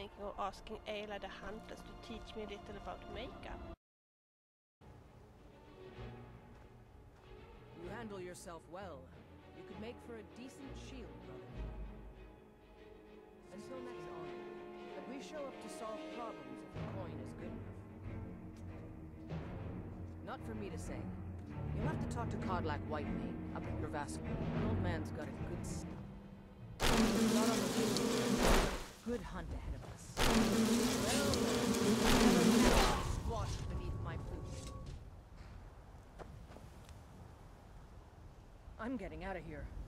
thinking of asking Aela the Huntress to teach me a little about makeup. You handle yourself well. You could make for a decent shield, brother. Until next honor, that we show up to solve problems if the coin is good enough. Not for me to say. You'll have to talk to Codlac Whitemane up at your vassal. The old man's got a good stuff. Good hunt ahead of us. Well, squashed beneath my boots. I'm getting out of here.